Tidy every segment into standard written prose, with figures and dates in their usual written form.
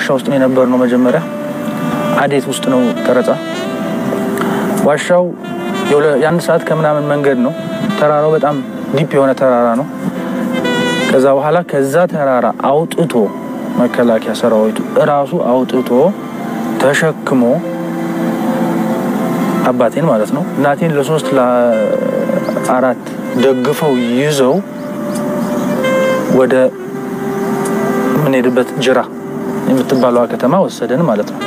ውስጥ ነው የነበርነው መጀመሪያ አዴት ውስጥ ነው ቀረጻ ዋሻው የአንድ ሰዓት ከምናምን መንገድ ነው ተራራው በጣም ዲፕ የሆነ ተራራ ነው ከዛ በኋላ ከዛ ተራራ አውጥቶ መከላከያ ሰራዊቱ ራሱ አውጥቶ ተሸክሞ አባቴን ማለት ነው እናቴን ለ3 ለ4 ደግፈው ይዘው ወደ ምን ሄድበት ጅራ የምትባለው ከተማ ወሰደን ማለት ነው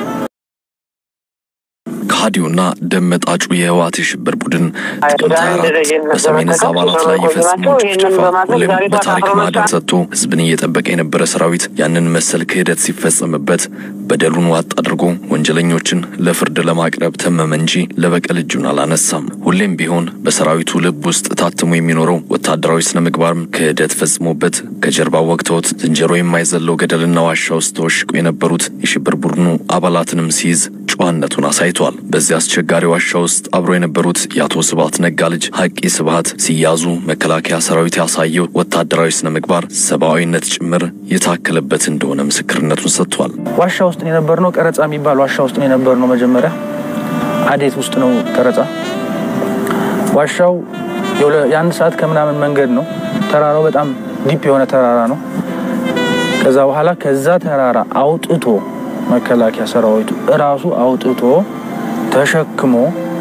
ካዲውና ደመጣጩ የህዋት ሽብር ቡድን በሰሜን አባላት ላይ የፈጸመው ጭፍጨፋ ሁሌም በታሪክ ማዕደን ሰጥቶ ህዝብን እየጠበቀ የነበረ ሰራዊት ያንን መሰል ክህደት ሲፈጸምበት በደሉን ዋጥ አድርጎ ወንጀለኞችን ለፍርድ ለማቅረብ ተመመ እንጂ ለበቀል እጁን አላነሳም ሁሌም ቢሆን በሰራዊቱ ልብ ውስጥ ታትሞ የሚኖረው ወታደራዊ ስነ ምግባርም ክህደት ፈጽሞበት ከጀርባው ወቅቶት ዝንጀሮ የማይዘለው ገደልና ዋሻ ውስጥ ተወሽቆ የነበሩት የሽብር ቡድኑ አባላትንም ሲይዝ ጨዋነቱን አሳይቷል በዚህ አስቸጋሪ ዋሻ ውስጥ አብሮ የነበሩት ያቶ ስብሐት ነጋ ልጅ ሐቂ ስብሐት ሲያዙ መከላከያ ሰራዊት ያሳየው ወታደራዊ ስነ ምግባር ሰብአዊነት ጭምር የታከለበት እንደሆነ ምስክርነቱን ሰጥቷል ዋሻ ውስጥ ነው የነበርነው ቀረጻ የሚባል ዋሻ ውስጥ ነው የነበርነው መጀመሪያ አዴት ውስጥ ነው ቀረጻ ዋሻው የአንድ ሰዓት ከምናምን መንገድ ነው ተራራው በጣም ዲፕ የሆነ ተራራ ነው ከዛ በኋላ ከዛ ተራራ አውጥቶ መከላከያ ሰራዊቱ ራሱ አውጥቶ ተሸክሞ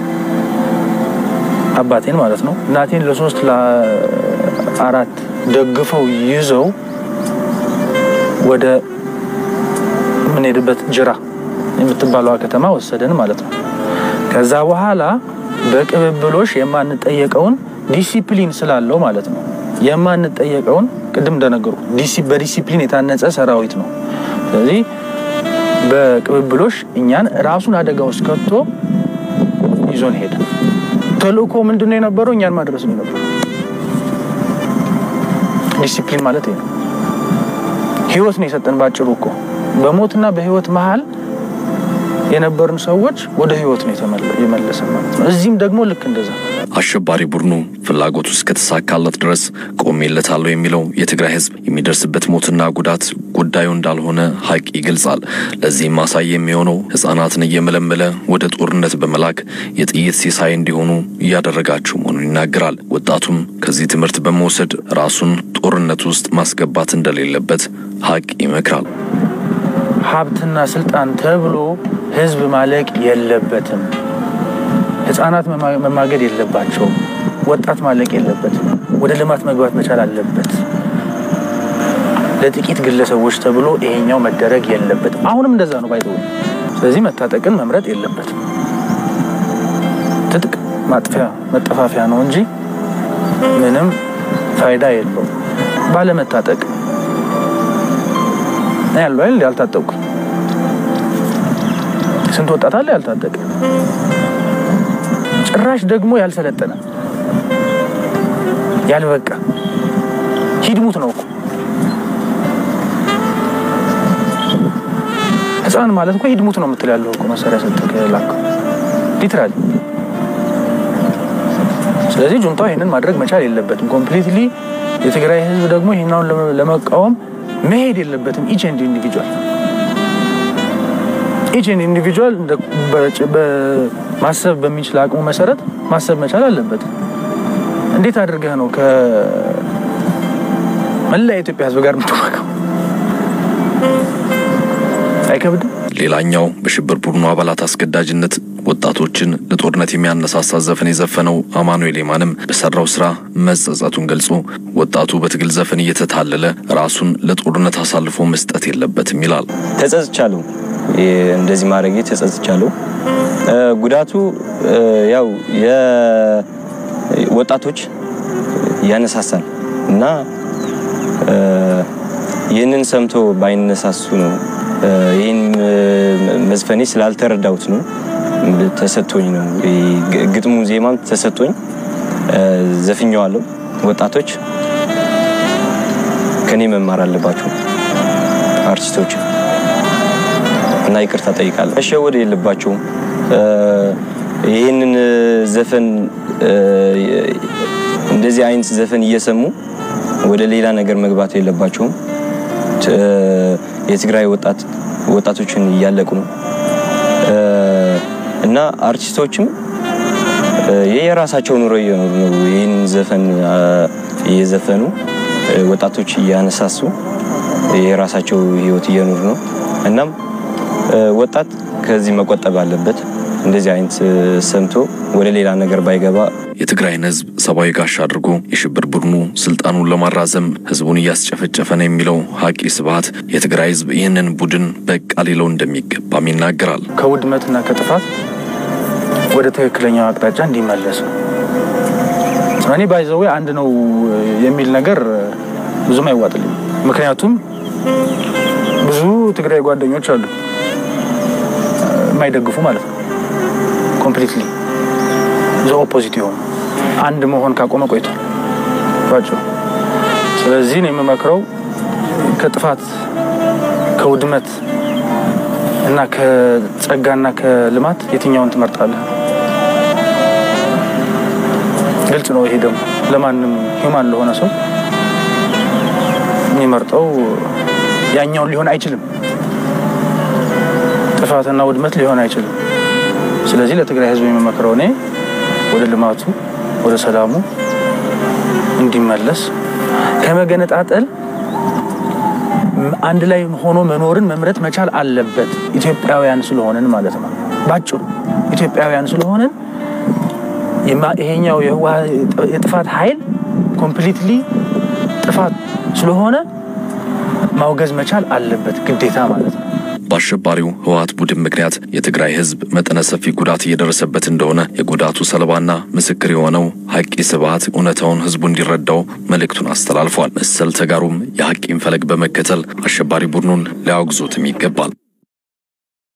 አባቴን ማለት ነው እናቴን ለ3 ለ4 ደግፈው ይዘው ወደ ምን ሄድበት ጅራ የምትባለው ከተማ ወሰደን ማለት ነው ከዛ በኋላ በቅብብሎሽ የማንጠየቀውን ዲሲፕሊን ስላለው ማለት ነው የማንጠየቀውን ቅድም እንደነገርኩ በዲሲፕሊን የታነጸ ሰራዊት ነው ስለዚህ በቅብብሎሽ እኛን ራሱን አደጋ ውስጥ ከቶ ይዞን ሄደ ተልእኮ ምንድነው የነበረው እኛን ማድረስ ነው የነበረው ዲሲፕሊን ማለት ነው ህይወት ነው የሰጠን ባጭሩ እኮ በሞትና በህይወት መሃል የነበርን ሰዎች ወደ ህይወት ነው የመለሰን ማለት ነው እዚህም ደግሞ ልክ እንደዛ አሸባሪ ቡድኑ ፍላጎቱ እስከተሳካለት ድረስ ቆሜለታለሁ የሚለው የትግራይ ህዝብ የሚደርስበት ሞትና ጉዳት ጉዳዩ እንዳልሆነ ሐቂ ይገልጻል ለዚህ ማሳያ የሚሆነው ህፃናትን እየመለመለ ወደ ጦርነት በመላክ የጥይት ሲሳይ እንዲሆኑ ያደረጋቸው መሆኑን ይናገራል ወጣቱም ከዚህ ትምህርት በመውሰድ ራሱን ጦርነት ውስጥ ማስገባት እንደሌለበት ሐቂ ይመክራል ሀብትና ስልጣን ተብሎ ህዝብ ማለቅ የለበትም ህፃናት መማገድ የለባቸው ወጣት ማለቅ የለበትም ወደ ልማት መግባት መቻል አለበት ለጥቂት ግለሰቦች ተብሎ ይሄኛው መደረግ የለበት አሁንም እንደዛ ነው ባይዘው ስለዚህ መታጠቅን መምረጥ የለበት ትጥቅ ማጥፊያ መጠፋፊያ ነው እንጂ ምንም ፋይዳ የለው ባለ መታጠቅ ያለው ያልታጠቁ ስንት ወጣት አለ ያልታጠቀ ጭራሽ ደግሞ ያልሰለጠነ ያልበቃ ሂድሙት ነው እኮ ህፃን ማለት እኮ ሂድሙት ነው የምትላለው እኮ መሳሪያ ሰጥተከላክ ሊትራሊ ስለዚህ ጁንታው ይሄንን ማድረግ መቻል የለበትም ኮምፕሊትሊ የትግራይ ህዝብ ደግሞ ይሄናውን ለመቃወም መሄድ የለበትም each individual ማሰብ በሚችል አቅሙ መሰረት ማሰብ መቻል አለበት እንዴት አድርገህ ነው ከመላ ኢትዮጵያ ህዝብ ጋር ምትዋቀው አይከብድ ሌላኛው በሽብር ቡድኑ አባላት አስገዳጅነት ወጣቶችን ለጦርነት የሚያነሳሳ ዘፈን የዘፈነው አማኑኤል የማንም በሰራው ስራ መጸጸቱን ገልጾ ወጣቱ በትግል ዘፈን እየተታለለ ራሱን ለጦርነት አሳልፎ መስጠት የለበትም ይላል ተጸጽቻለሁ እንደዚህ ማድረግ ተጸጽቻለሁ ጉዳቱ ያው የወጣቶች ያነሳሳል እና ይህንን ሰምቶ ባይነሳሱ ነው ይህን መዝፈኔ ስላልተረዳሁት ነው ተሰጥቶኝ ነው ግጥሙ ዜማም ተሰጥቶኝ ዘፍኛለሁ ወጣቶች ከኔ መማር አለባቸው አርቲስቶች እና ይቅርታ ጠይቃለሁ እሸወደ የለባቸው ይሄንን ዘፈን እንደዚህ አይነት ዘፈን እየሰሙ ወደ ሌላ ነገር መግባት የለባቸው የትግራይ ወጣት ወጣቶችን እያለቁ ነው እና አርቲስቶችም የራሳቸው ኑሮ እየኖሩ ነው ይህን ዘፈን እየዘፈኑ ወጣቶች እያነሳሱ የራሳቸው ህይወት እየኖሩ ነው እናም ወጣት ከዚህ መቆጠብ አለበት እንደዚህ አይነት ሰምቶ ወደ ሌላ ነገር ባይገባ የትግራይን ህዝብ ሰባዊ ጋሻ አድርጎ የሽብር ቡድኑ ስልጣኑን ለማራዘም ህዝቡን እያስጨፈጨፈ ነው የሚለው ሀቂ ስብሐት የትግራይ ህዝብ ይህንን ቡድን በቃ ሊለው እንደሚገባም ይናገራል። ከውድመትና ከጥፋት ወደ ትክክለኛው አቅጣጫ እንዲመለስ እኔ ባይዘው አንድ ነው የሚል ነገር ብዙም አይዋጥልኝ ምክንያቱም ብዙ ትግራይ ጓደኞች አሉ ማይደግፉ ማለት ነው ኮምፕሊትሊ ዘ ኦፖዚት ይሆን አንድ መሆን ካቆመ ቆይቷል ባጭሩ ስለዚህ ነው የምመክረው ከጥፋት ከውድመት እና ከጸጋና ከልማት የትኛውን ትመርጣለህ ግልጽ ነው ይሄ ደግሞ ለማንም ሂዩማን ለሆነ ሰው የሚመርጠው ያኛው ሊሆን አይችልም ጥፋትና ውድመት ሊሆን አይችልም ስለዚህ ለትግራይ ህዝብ የሚመክረው እኔ ወደ ልማቱ ወደ ሰላሙ እንዲመለስ ከመገነጣጠል አንድ ላይ ሆኖ መኖርን መምረጥ መቻል አለበት ኢትዮጵያውያን ስለሆነን ማለት ነው ባጭሩ ኢትዮጵያውያን ስለሆነን ይሄኛው የጥፋት ኃይል ኮምፕሊትሊ ጥፋት ስለሆነ ማውገዝ መቻል አለበት ግዴታ ማለት ነው በአሸባሪው ህወሓት ቡድን ምክንያት የትግራይ ህዝብ መጠነ ሰፊ ጉዳት እየደረሰበት እንደሆነ የጉዳቱ ሰለባና ምስክር የሆነው ሀቂ ስብሐት እውነታውን ህዝቡ እንዲረዳው መልእክቱን አስተላልፏል መሰል ተጋሩም የሀቂን ፈለግ በመከተል አሸባሪ ቡድኑን ሊያወግዙትም ይገባል